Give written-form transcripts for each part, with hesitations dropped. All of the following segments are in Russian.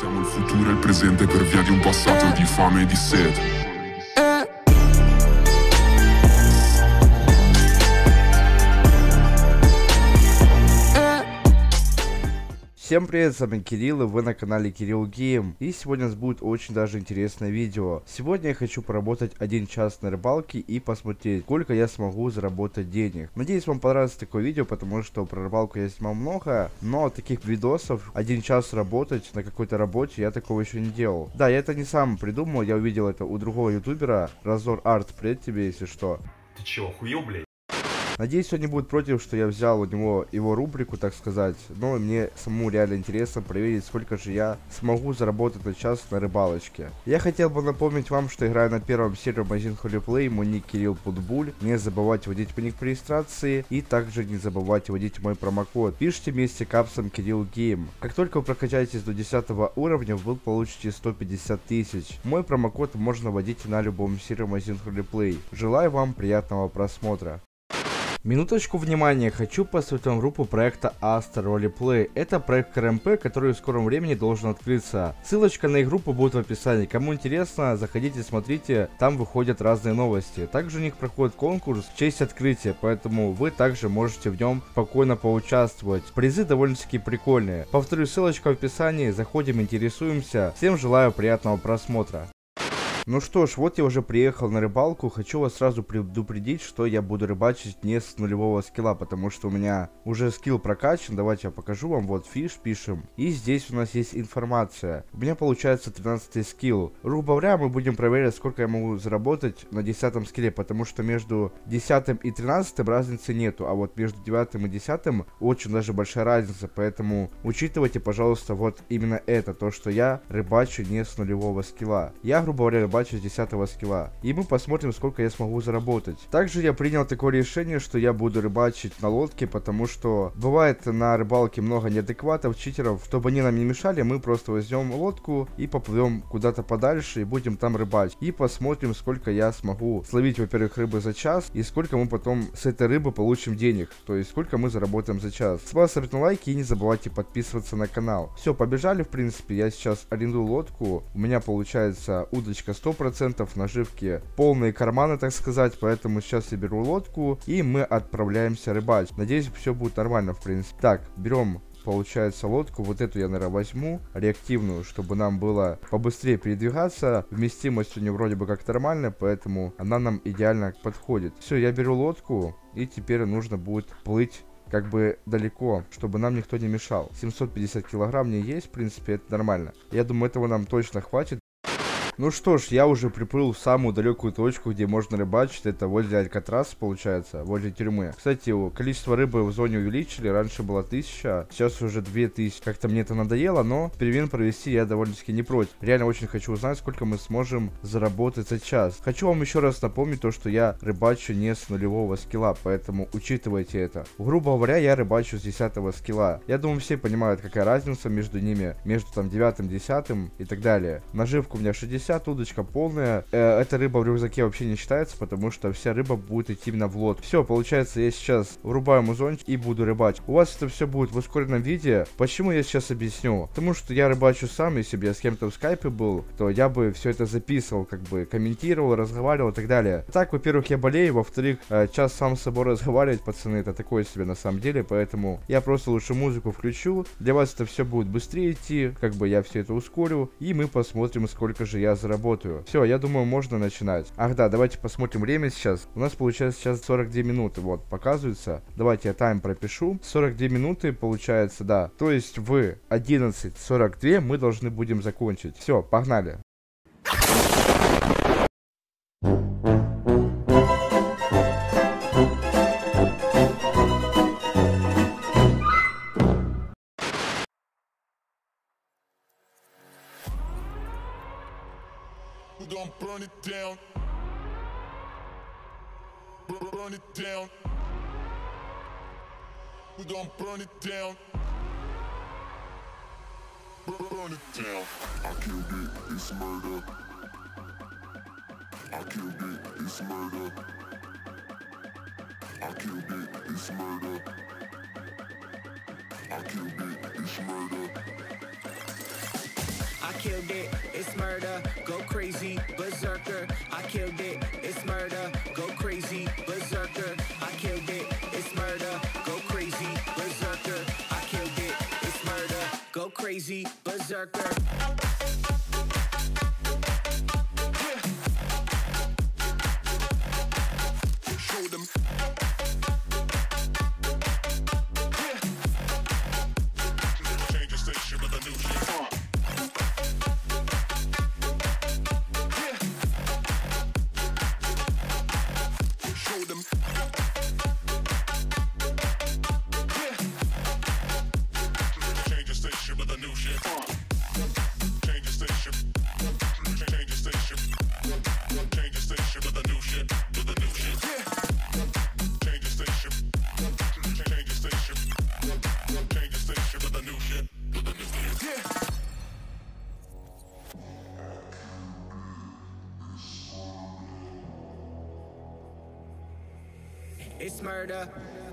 Siamo il futuro e il presente per via di un passato di fame e di sete. Всем привет, с вами Кирилл, и вы на канале Кирилл Гейм. И сегодня у нас будет очень даже интересное видео. Сегодня я хочу поработать 1 час на рыбалке и посмотреть, сколько я смогу заработать денег. Надеюсь, вам понравится такое видео, потому что про рыбалку я снимал много, но таких видосов 1 час работать на какой-то работе я такого еще не делал. Да, я это не сам придумал, я увидел это у другого ютубера, Разор Арт, привет тебе, если что. Ты чё, охуел, блядь? Надеюсь, он не будет против, что я взял у него его рубрику, так сказать. Но мне самому реально интересно проверить, сколько же я смогу заработать на час на рыбалочке. Я хотел бы напомнить вам, что играю на первом сервере магазин Холиплей, мой ник Кирилл Путбуль. Не забывайте вводить мой ник при регистрации и также не забывайте вводить мой промокод. Пишите вместе капсом Кирилл Гейм. Как только вы прокачаетесь до 10 уровня, вы получите 150 тысяч. Мой промокод можно вводить на любом сервере магазин Холиплей. Желаю вам приятного просмотра. Минуточку внимания, хочу посвятить вам группу проекта Astar Roleplay. Это проект КРМП, который в скором времени должен открыться. Ссылочка на их группу будет в описании. Кому интересно, заходите, смотрите, там выходят разные новости. Также у них проходит конкурс в честь открытия, поэтому вы также можете в нем спокойно поучаствовать. Призы довольно-таки прикольные. Повторю, ссылочка в описании, заходим, интересуемся. Всем желаю приятного просмотра. Ну что ж, вот я уже приехал на рыбалку. Хочу вас сразу предупредить, что я буду рыбачить не с нулевого скилла, потому что у меня уже скилл прокачан. Давайте я покажу вам. Вот фиш пишем. И здесь у нас есть информация. У меня получается 13 скилл. Грубо говоря, мы будем проверять, сколько я могу заработать на 10 скилле, потому что между 10 и 13 разницы нету. А вот между 9 и 10 очень даже большая разница. Поэтому учитывайте, пожалуйста, вот именно это. То, что я рыбачу не с нулевого скилла. Я, грубо говоря, рыбачу с 10 скилла. И мы посмотрим, сколько я смогу заработать. Также я принял такое решение, что я буду рыбачить на лодке, потому что бывает на рыбалке много неадекватов, читеров. Чтобы они нам не мешали, мы просто возьмем лодку и поплывем куда-то подальше и будем там рыбачить. И посмотрим, сколько я смогу словить, во-первых, рыбы за час, и сколько мы потом с этой рыбы получим денег. То есть, сколько мы заработаем за час. С вас ставьте лайки и не забывайте подписываться на канал. Все, побежали, в принципе. Я сейчас арендую лодку. У меня получается удочка 100%, наживки полные карманы, так сказать, поэтому сейчас я беру лодку и мы отправляемся рыбачить. Надеюсь, все будет нормально, в принципе. Так, берем, получается, лодку, вот эту я, наверное, возьму, реактивную, чтобы нам было побыстрее передвигаться. Вместимость у нее вроде бы как нормальная, поэтому она нам идеально подходит. Все, я беру лодку и теперь нужно будет плыть как бы далеко, чтобы нам никто не мешал. 750 килограмм мне есть, в принципе, это нормально. Я думаю, этого нам точно хватит. Ну что ж, я уже приплыл в самую далекую точку, где можно рыбачить. Это возле Алькатраса, получается, возле тюрьмы. Кстати, количество рыбы в зоне увеличили. Раньше было 1000, сейчас уже 2000. Как-то мне это надоело, но перевин провести я довольно-таки не против. Реально очень хочу узнать, сколько мы сможем заработать за час. Хочу вам еще раз напомнить то, что я рыбачу не с нулевого скилла, поэтому учитывайте это. Грубо говоря, я рыбачу с 10 скилла. Я думаю, все понимают, какая разница между ними, между там 9, 10 и так далее. Наживка у меня 60. Удочка полная. Эта рыба в рюкзаке вообще не считается, потому что вся рыба будет идти именно в лодку. Все, получается, я сейчас врубаю музончик и буду рыбачить. У вас это все будет в ускоренном виде. Почему я сейчас объясню? Потому что я рыбачу сам, если бы я с кем-то в скайпе был, то я бы все это записывал, как бы комментировал, разговаривал и так далее. Так, во-первых, я болею, во-вторых, час сам с собой разговаривать, пацаны, это такое себе на самом деле, поэтому я просто лучше музыку включу. Для вас это все будет быстрее идти, как бы я все это ускорю, и мы посмотрим, сколько же я заработаю. Все, я думаю, можно начинать. Ах да, давайте посмотрим время сейчас. У нас получается сейчас 42 минуты, вот, показывается. Давайте я тайм пропишу. 42 минуты получается, да. То есть в 11:42 мы должны будем закончить. Все, погнали. Don't burn it down. Burn it down. We don't burn it down. Burn it down. I killed it, it's murder. I killed it, it's murder. I killed it, it's murder. I killed it, it's murder. I killed it, it's murder, go crazy, berserker. I killed it, it's murder, go crazy, berserker. I killed it, it's murder, go crazy, berserker. I killed it, it's murder, go crazy, berserker. Show them. Change the station with a new shit. Show them. Change the station with a new shit. Change the station. Change the station. Change the station with a new shit. With a new shit. Change the station. Change the station. Change the station with a new shit. With a new shit. It's murder.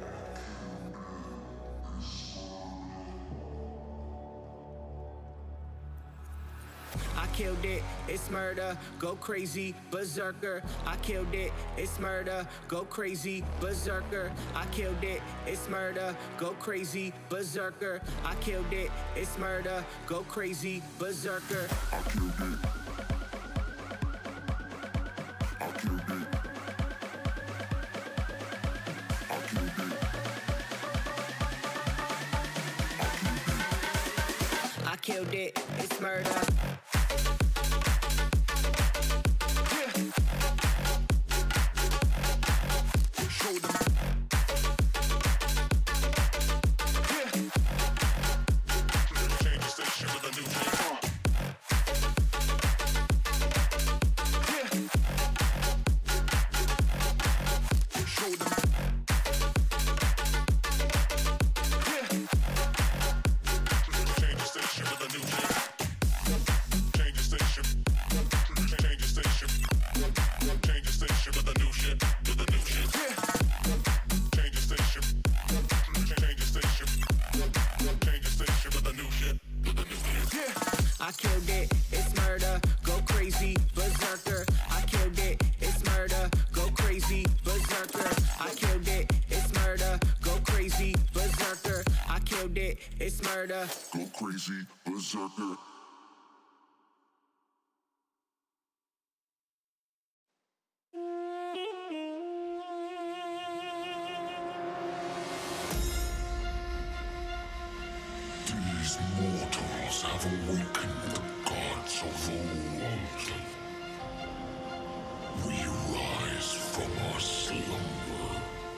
I killed it, it's murder, go crazy, berserker. I killed it, it's murder, go crazy, berserker. I killed it, it's murder, go crazy, berserker. I killed it, it's murder, go crazy, berserker. I killed it. I killed it. I killed it. I killed it, it's murder. Show them. Change the station with a new shit. Show them. Change the station with a new shit. Change the station. Change the station. Change the station with a new shit. With a new shit. Change the station. Change the station. Change the station with a new shit. With a new shit. I killed it, it's murder, go crazy, berserker. I killed it, it's murder, go crazy, berserker. I killed it, it's murder, go crazy, berserker. I killed it, it's murder. Go crazy, berserker. These mortals have awakened the gods of old. We rise from our slumber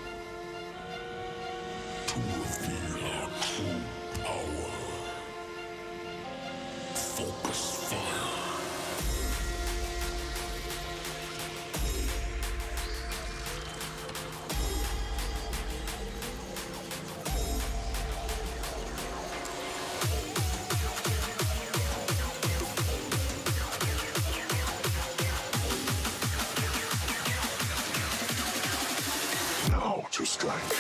to reveal our true power. Focus fire. Now to strike.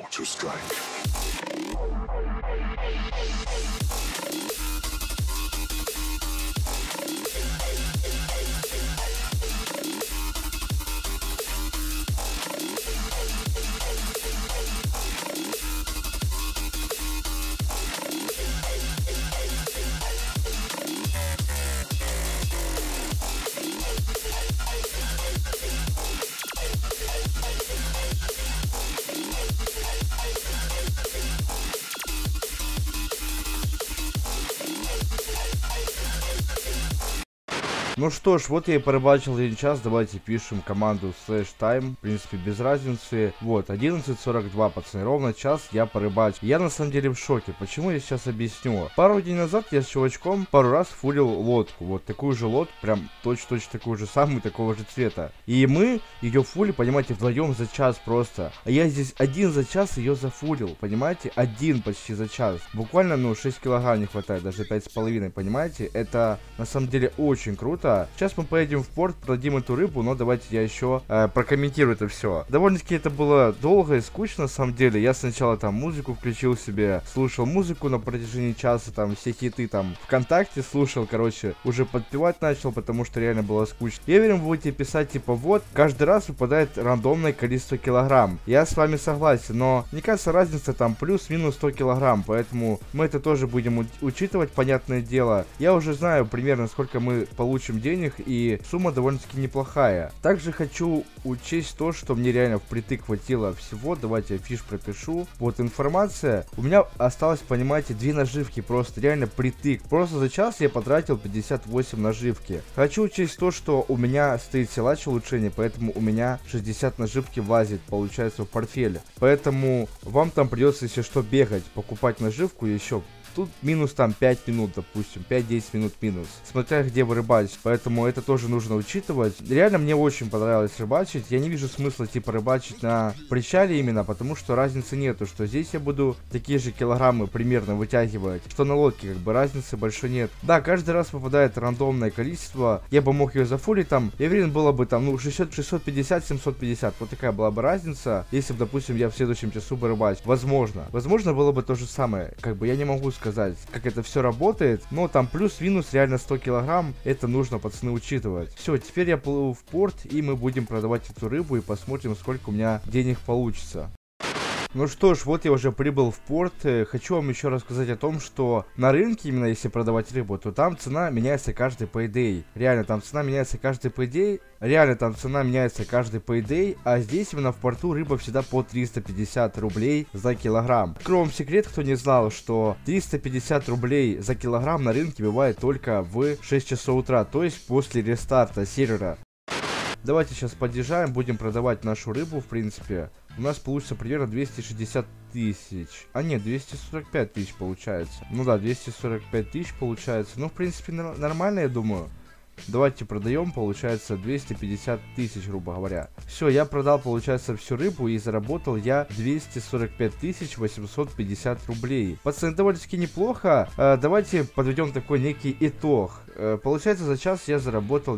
to strike. Ну что ж, вот я и порыбачил 1 час, давайте пишем команду /time, в принципе без разницы. Вот, 11:42, пацаны, ровно час я порыбачил. Я на самом деле в шоке, почему я сейчас объясню. Пару дней назад я с чувачком пару раз фулил лодку, вот такую же лодку, прям точно такую же самую, такого же цвета. И мы ее фули, понимаете, вдвоем за час просто. А я здесь один за час ее зафулил, понимаете, один почти за час. Буквально, ну, 6 килограмм не хватает, даже 5,5, понимаете. Это на самом деле очень круто. Сейчас мы поедем в порт, продадим эту рыбу, но давайте я еще прокомментирую это все. Довольно-таки это было долго и скучно, на самом деле. Я сначала там музыку включил себе, слушал музыку на протяжении часа, там все хиты там ВКонтакте слушал, короче, уже подпевать начал, потому что реально было скучно. Я уверен, вы будете писать типа вот, каждый раз выпадает рандомное количество килограмм. Я с вами согласен, но мне кажется, разница там плюс-минус 100 килограмм, поэтому мы это тоже будем учитывать, понятное дело. Я уже знаю примерно, сколько мы получим денег, и сумма довольно-таки неплохая. Также хочу учесть то, что мне реально впритык хватило всего. Давайте я фиш пропишу. Вот информация. У меня осталось, понимаете, 2 наживки, просто реально притык. Просто за час я потратил 58 наживки. Хочу учесть то, что у меня стоит силач улучшения, поэтому у меня 60 наживки влазит, получается, в портфель. Поэтому вам там придется, если что, бегать, покупать наживку еще. Тут минус там 5 минут, допустим, 5-10 минут минус, смотря где вы рыбачите, поэтому это тоже нужно учитывать. Реально мне очень понравилось рыбачить, я не вижу смысла типа рыбачить на причале именно, потому что разницы нету, что здесь я буду такие же килограммы примерно вытягивать, что на лодке, как бы разницы большой нет. Да, каждый раз попадает рандомное количество, я бы мог ее зафулить там, я уверен, было бы там, ну, 650-750, вот такая была бы разница, если бы, допустим, я в следующем часу бы рыбачил. Возможно было бы то же самое, как бы я не могу сказать, как это все работает, но там плюс-минус реально 100 килограмм, это нужно, пацаны, учитывать. Все, теперь я плыву в порт, и мы будем продавать эту рыбу и посмотрим, сколько у меня денег получится. Ну что ж, вот я уже прибыл в порт. Хочу вам еще рассказать о том, что на рынке, именно если продавать рыбу, то там цена меняется каждый payday. Реально, там цена меняется каждый payday. А здесь именно в порту рыба всегда по 350 рублей за килограмм. Открою вам секрет, кто не знал, что 350 рублей за килограмм на рынке бывает только в 6 часов утра, то есть после рестарта сервера. Давайте сейчас подъезжаем, будем продавать нашу рыбу, в принципе. У нас получится примерно 260 тысяч. А нет, 245 тысяч получается. Ну да, 245 тысяч получается. Ну, в принципе, нормально, я думаю. Давайте продаем, получается 250 тысяч, грубо говоря. Все, я продал, получается, всю рыбу и заработал я 245 850 рублей. Пацаны, довольно-таки неплохо. Давайте подведем такой некий итог. Получается, за час я заработал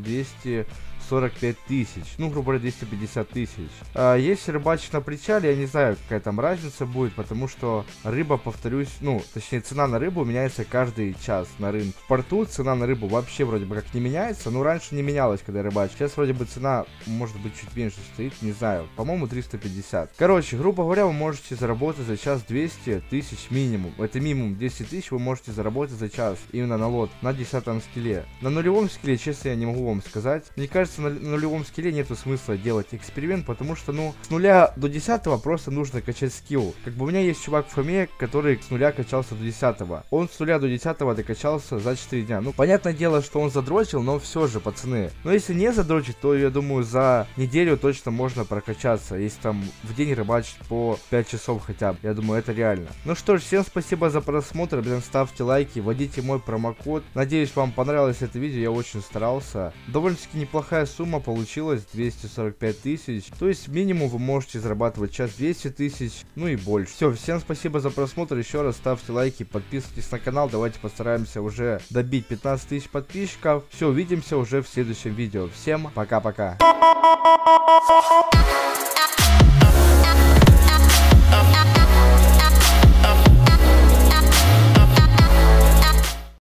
245 тысяч, ну, грубо говоря, 250 тысяч. Если рыбачить на причале, я не знаю, какая там разница будет, потому что рыба, повторюсь, ну, точнее, цена на рыбу меняется каждый час на рынке. В порту цена на рыбу вообще вроде бы как не меняется, но раньше не менялась, когда я рыбачил. Сейчас вроде бы цена, может быть, чуть меньше стоит, не знаю, по-моему, 350. Короче, грубо говоря, вы можете заработать за час 200 тысяч минимум. Это минимум 10 тысяч вы можете заработать за час, именно на лот, на 10-м скилле. На нулевом скилле, честно, я не могу вам сказать. Мне кажется, на нулевом скилле нету смысла делать эксперимент, потому что, ну, с 0 до 10 просто нужно качать скилл. Как бы у меня есть чувак в ФМе, который с 0 качался до 10. Он с 0 до 10 докачался за 4 дня. Ну, понятное дело, что он задрочил, но все же, пацаны. Но если не задрочить, то, я думаю, за неделю точно можно прокачаться, если там в день рыбачить по 5 часов хотя бы. Я думаю, это реально. Ну что ж, всем спасибо за просмотр, блин, ставьте лайки, вводите мой промокод. Надеюсь, вам понравилось это видео, я очень старался. Довольно-таки неплохая сумма получилась, 245 тысяч. То есть минимум вы можете зарабатывать час 200 тысяч, ну и больше. Все, всем спасибо за просмотр, еще раз ставьте лайки, подписывайтесь на канал, давайте постараемся уже добить 15 тысяч подписчиков. Все, увидимся уже в следующем видео. Всем пока-пока.